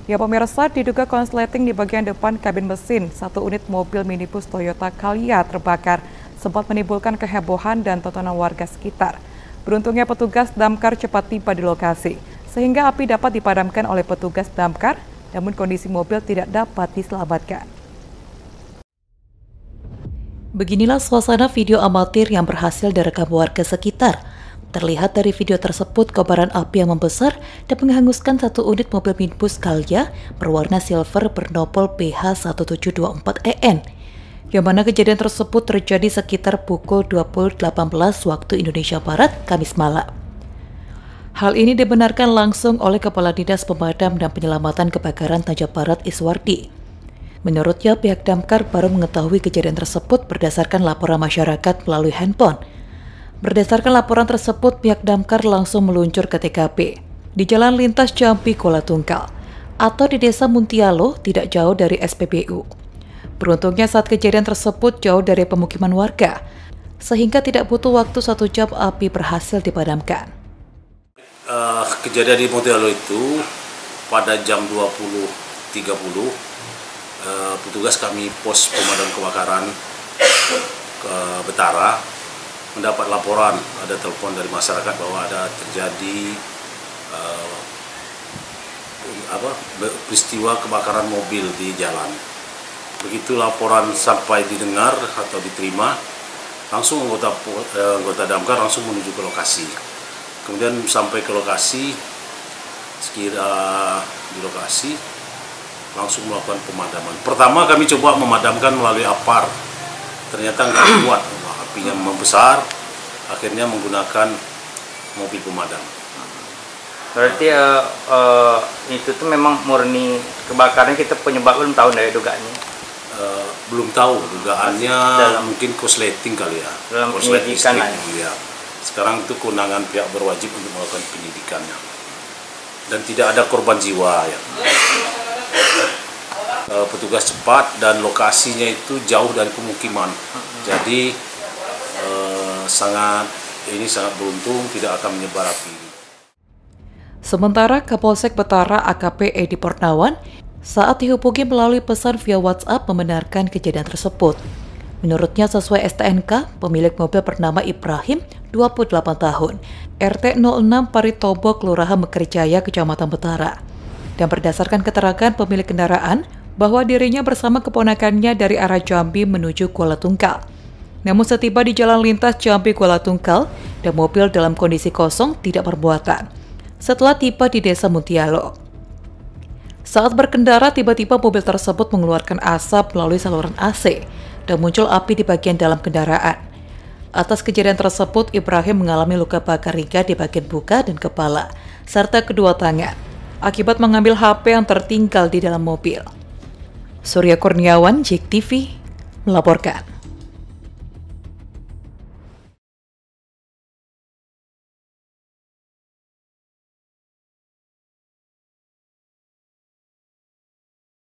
Ya pemirsa, diduga konsleting di bagian depan kabin mesin, satu unit mobil minibus Toyota Calya terbakar, sempat menimbulkan kehebohan dan tontonan warga sekitar. Beruntungnya petugas damkar cepat tiba di lokasi, sehingga api dapat dipadamkan oleh petugas damkar, namun kondisi mobil tidak dapat diselamatkan. Beginilah suasana video amatir yang berhasil direkam warga sekitar. Terlihat dari video tersebut kobaran api yang membesar dan menghanguskan satu unit mobil minibus Calya berwarna silver bernopol PH1724EN, yang mana kejadian tersebut terjadi sekitar pukul 20.18 waktu Indonesia Barat, Kamis malam. Hal ini dibenarkan langsung oleh Kepala Dinas Pemadam dan Penyelamatan Kebakaran Tanjung Barat Iswardi. Menurutnya, pihak damkar baru mengetahui kejadian tersebut berdasarkan laporan masyarakat melalui handphone. Berdasarkan laporan tersebut, pihak damkar langsung meluncur ke TKP di Jalan Lintas Jambi Kuala Tungkal atau di Desa Muntialo tidak jauh dari SPBU. Beruntungnya saat kejadian tersebut jauh dari pemukiman warga, sehingga tidak butuh waktu 1 jam api berhasil dipadamkan. Kejadian di Muntialo itu pada jam 20.30. Petugas kami pos pemadam kebakaran ke Betara mendapat laporan, ada telepon dari masyarakat bahwa ada terjadi peristiwa kebakaran mobil di jalan. Begitu laporan sampai didengar atau diterima, langsung anggota damkar langsung menuju ke lokasi. Kemudian sampai ke lokasi, sekira di lokasi langsung melakukan pemadaman. Pertama kami coba memadamkan melalui APAR, ternyata nggak kuat, apinya membesar, akhirnya menggunakan mobil pemadam. Berarti itu tuh memang murni kebakaran, kita penyebab belum tahu dari dugaannya? Belum tahu, dugaannya mungkin korsleting kali ya. Dalam penyidikan ya. Sekarang itu kewenangan pihak berwajib untuk melakukan penyidikannya. Dan tidak ada korban jiwa ya. Petugas cepat dan lokasinya itu jauh dari pemukiman, jadi sangat beruntung tidak akan menyebar api. Sementara Kapolsek Betara AKP Edi Pornawan saat dihubungi melalui pesan via WhatsApp membenarkan kejadian tersebut. Menurutnya sesuai STNK, pemilik mobil bernama Ibrahim, 28 tahun, RT 06 Paritobo, Kelurahan Mekarjaya, Kecamatan Betara. Dan berdasarkan keterangan pemilik kendaraan, bahwa dirinya bersama keponakannya dari arah Jambi menuju Kuala Tungkal. Namun setiba di Jalan Lintas Jambi Kuala Tungkal, dan mobil dalam kondisi kosong tidak bermuatan. Setelah tiba di Desa Muntialo, saat berkendara tiba-tiba mobil tersebut mengeluarkan asap melalui saluran AC dan muncul api di bagian dalam kendaraan. Atas kejadian tersebut, Ibrahim mengalami luka bakar ringan di bagian muka dan kepala, serta kedua tangan, akibat mengambil HP yang tertinggal di dalam mobil. Surya Kurniawan, JEK TV, melaporkan.